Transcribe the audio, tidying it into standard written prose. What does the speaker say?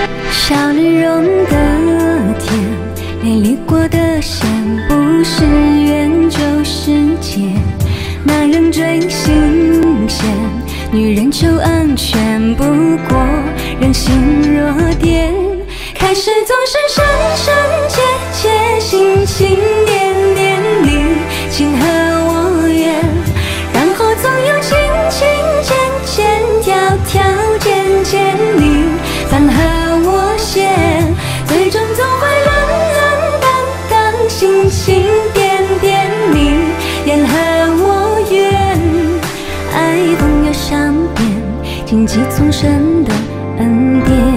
小绿绒的天，美丽过的线，不是缘就是劫。男人追新鲜，女人求安全，不过人心若电。开始总是深深切切，心心点点你情和我愿，然后总有情情渐渐，条条件件你反和我先，最终总会冷冷淡淡，心心点点你言和我愿，爱总有善变，荆棘丛生的恩典。